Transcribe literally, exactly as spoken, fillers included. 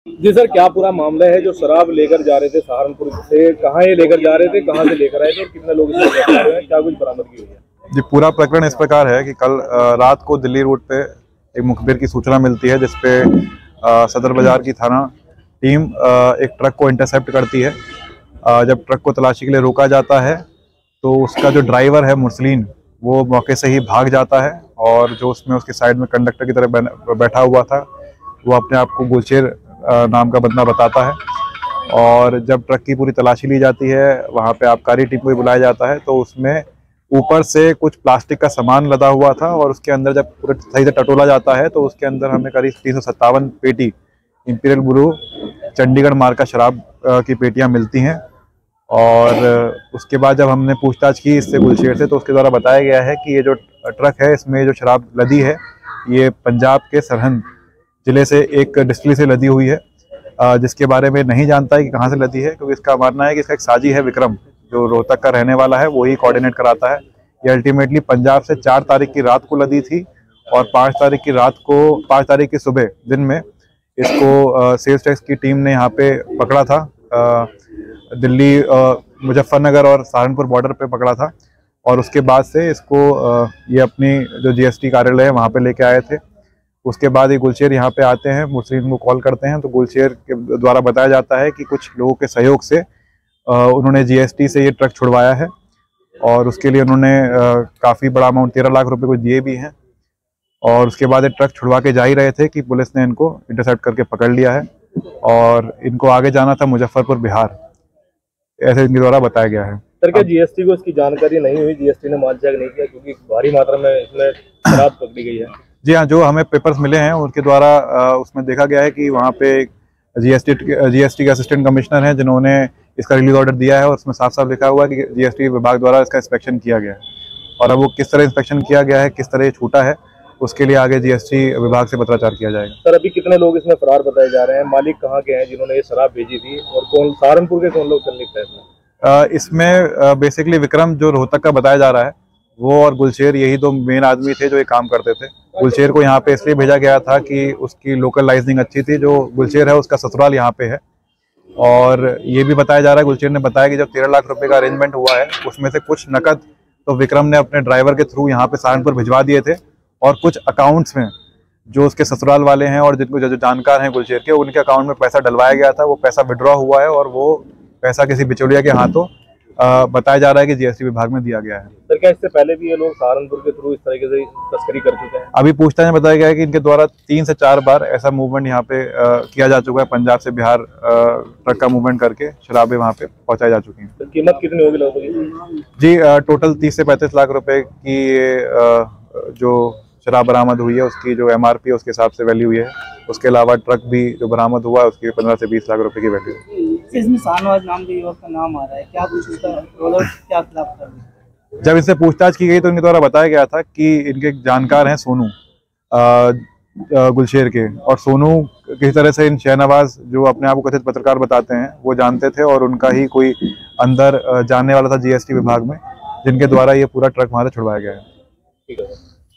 जी sir, क्या पूरा मामला है? जो शराब लेकर जा रहे थे सहारनपुर से, कहाँ ये लेकर जा रहे थे, कहाँ से लेकर आए थे और कितने लोग इसमें गिरफ्तार हुए हैं, क्या कुछ बरामदगी हुई है? जी, पूरा प्रकरण इस प्रकार है कि कल रात को दिल्ली रोड पे एक मुखबिर की सूचना मिलती है, जिसपे सदर बाजार की थाना टीम एक ट्रक को इंटरसेप्ट करती है। जब ट्रक को तलाशी के लिए रोका जाता है तो उसका जो ड्राइवर है मुरसलीन, वो मौके से ही भाग जाता है और जो उसमें उसके साइड में कंडक्टर की तरह बैठा हुआ था वो अपने आप को गुलशेर नाम का बंदा बताता है। और जब ट्रक की पूरी तलाशी ली जाती है, वहाँ पे आबकारी टीम को भी बुलाया जाता है, तो उसमें ऊपर से कुछ प्लास्टिक का सामान लदा हुआ था और उसके अंदर जब पूरे सही से टटोला जाता है तो उसके अंदर हमें करीब तीन सौ सत्तावन पेटी इंपीरियल ब्रू चंडीगढ़ मार्का शराब की पेटियां मिलती हैं। और उसके बाद जब हमने पूछताछ की इससे गुलशेर से, तो उसके द्वारा बताया गया है कि ये जो ट्रक है इसमें जो शराब लदी है ये पंजाब के सरहंद ज़िले से एक डिस्टिलरी से लदी हुई है, जिसके बारे में नहीं जानता है कि कहाँ से लदी है, क्योंकि इसका मानना है कि इसका एक साजी है विक्रम, जो रोहतक का रहने वाला है, वही कोऑर्डिनेट कराता है। ये अल्टीमेटली पंजाब से चार तारीख की रात को लदी थी और पाँच तारीख की रात को पाँच तारीख की सुबह दिन में इसको सेल्स टैक्स की टीम ने यहाँ पे पकड़ा था। आ, दिल्ली मुजफ्फरनगर और सहारनपुर बॉर्डर पे पकड़ा था और उसके बाद से इसको आ, ये अपनी जो जीएसटी कार्यालय है वहाँ पे लेके आए थे। उसके बाद ये गुलशेर यहाँ पे आते हैं, मुस्लिम को कॉल करते हैं, तो गुलशेर के द्वारा बताया जाता है कि कुछ लोगों के सहयोग से उन्होंने जीएसटी से ये ट्रक छुड़वाया है और उसके लिए उन्होंने काफ़ी बड़ा अमाउंट तेरह लाख रुपए कुछ दिए भी हैं। और उसके बाद ये ट्रक छुड़वा के जा ही रहे थे कि पुलिस ने इनको इंटरसेप्ट करके पकड़ लिया है और इनको आगे जाना था मुजफ्फरपुर बिहार, ऐसे इनके द्वारा बताया गया है। सर, क्या जीएसटी को इसकी जानकारी नहीं हुई? जीएसटी ने मार्कचेक नहीं किया क्योंकि भारी मात्रा में इसमें शराब पकड़ी गई है? जी हाँ, जो हमें पेपर्स मिले हैं उनके द्वारा उसमें देखा गया है कि वहाँ पे जीएसटी जीएसटी के असिस्टेंट कमिश्नर हैं जिन्होंने इसका रिलीज ऑर्डर दिया है और उसमें साफ साफ लिखा हुआ है कि जीएसटी विभाग द्वारा इसका इंस्पेक्शन किया गया है। और अब वो किस तरह इंस्पेक्शन किया गया है, किस तरह ये छूटा है, उसके लिए आगे जीएसटी विभाग से पत्राचार किया जाएगा। सर, अभी कितने लोग इसमें फरार बताए जा रहे हैं? मालिक कहाँ के हैं जिन्होंने ये शराब भेजी थी और कौन सहारनपुर के कौन लोग संलिप्त है इसमें? इसमें बेसिकली विक्रम जो रोहतक का बताया जा रहा है वो और गुलशेर यही दो मेन आदमी थे जो ये काम करते थे। गुलशेर को यहाँ पे इसलिए भेजा गया था कि उसकी लोकल लाइजनिंग अच्छी थी। जो गुलशेर है उसका ससुराल यहाँ पे है और ये भी बताया जा रहा है, गुलशेर ने बताया कि जब तेरह लाख रुपए का अरेंजमेंट हुआ है उसमें से कुछ नकद तो विक्रम ने अपने ड्राइवर के थ्रू यहाँ पे सहारनपुर भिजवा दिए थे और कुछ अकाउंट्स में जो उसके ससुराल वाले हैं और जिनको जो जानकार हैं गुलशेर के, उनके अकाउंट में पैसा डलवाया गया था। वो पैसा विड्रॉ हुआ है और वो पैसा किसी बिचौलिया के हाथों बताया जा रहा है कि जीएसटी विभाग में दिया गया है। सर, क्या इससे पहले भी ये लोग सहारनपुर के थ्रू इस तरीके से तस्करी कर चुके हैं? अभी पूछताछ में बताया गया है कि इनके द्वारा तीन से चार बार ऐसा मूवमेंट यहाँ पे आ, किया जा चुका है। पंजाब से बिहार ट्रक का मूवमेंट करके शराबें वहाँ पे पहुँचाई जा चुकी हैं। तो कीमत कितनी होगी लगभग? जी, आ, टोटल तीस से पैंतीस लाख रुपए की ये जो शराब बरामद हुई है उसकी जो एमआरपी है उसके हिसाब से वैल्यू हुई है। उसके अलावा ट्रक भी जो बरामद हुआ है उसकी पंद्रह से बीस लाख रुपए की वैल्यू है। इसमें शाहनवाज नाम के युवक का नाम आ रहा है, क्या कुछ उसका क्या खिलाफ कर? जब इससे पूछताछ की गई तो इनके द्वारा बताया गया था कि इनके जानकार हैं सोनू गुलशेर के, और सोनू किसी तरह से इन शहनवाज जो अपने आप को कथित पत्रकार बताते हैं वो जानते थे और उनका ही कोई अंदर जानने वाला था जीएसटी विभाग में, जिनके द्वारा ये पूरा ट्रक वहाँ से छुड़वाया गया है। ठीक है।